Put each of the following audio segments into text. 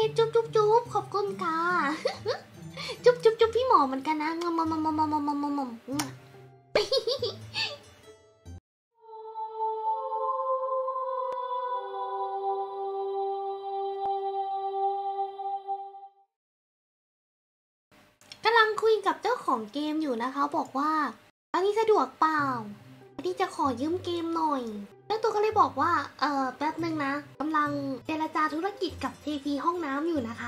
จุ๊บจุ๊บจุ๊บขอบคุณค่ะจุ๊บจุ๊บจุ๊บพี่หมอเหมือนกันนะงมมมมมมมมมกำลังคุยกับเจ้าของเกมอยู่นะคะบอกว่าตอนนี้สะดวกเปล่าที่จะขอยืมเกมหน่อยเจ้าตัวก็เลยบอกว่าแป๊บนึงนะกำลังเจรจาธุรกิจกับเทพีห้องน้ำอยู่นะคะ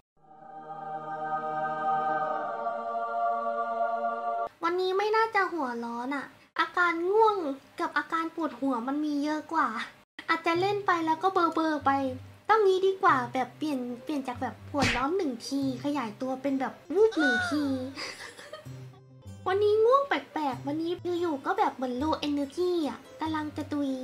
วันนี้ไม่น่าจะหัวร้อนอะอาการง่วงกับอาการปวดหัวมันมีเยอะกว่าอาจจะเล่นไปแล้วก็เบอร์ไปต้องนี้ดีกว่าแบบเปลี่ยนจากแบบหัวร้อน1 ทีขยายตัวเป็นแบบวูบ1 ที วันนี้ง่วงแปลกๆวันนี้อยู่ๆก็แบบเหมือนโลเอเนอร์จีอ่ะกำลังจะตุย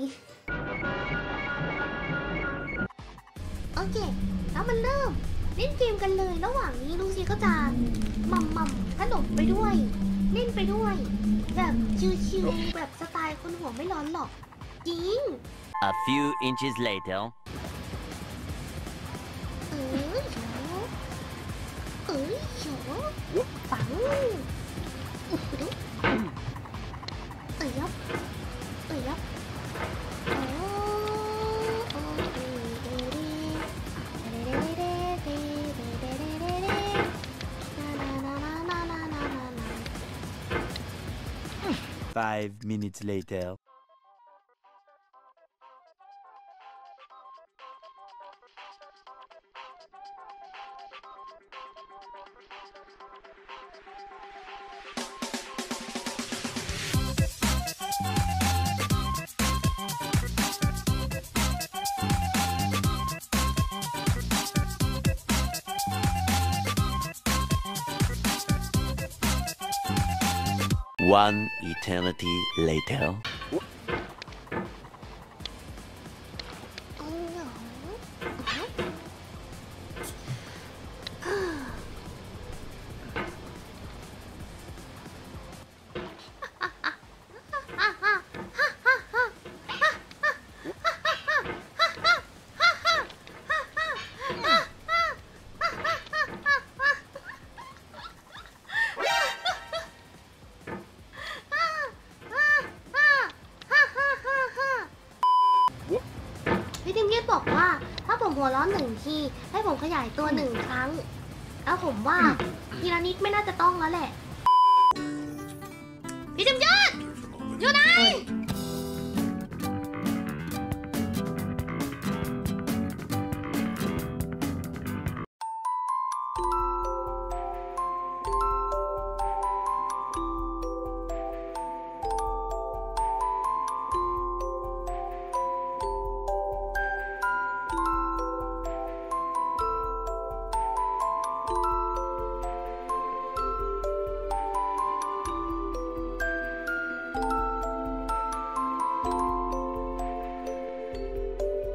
โอเคแล้วมันเริ่มเล่นเกมกันเลยระหว่างนี้ลูซี่ก็จะมั่มขนมไปด้วยเล่นไปด้วยแบบชิวๆแบบสไตล์คนหัวไม่ร้อนหรอกจริง A few inches later โฉปังยับ 5 minutes later One eternity later พี่ทิมเย็บบอกว่าถ้าผมหัวร้อน1 ทีให้ผมขยายตัว1 ครั้งแล้วผมว่าทีละนิดไม่น่าจะต้องแล้วแหละพี่ทิมยอดอยู่ไหน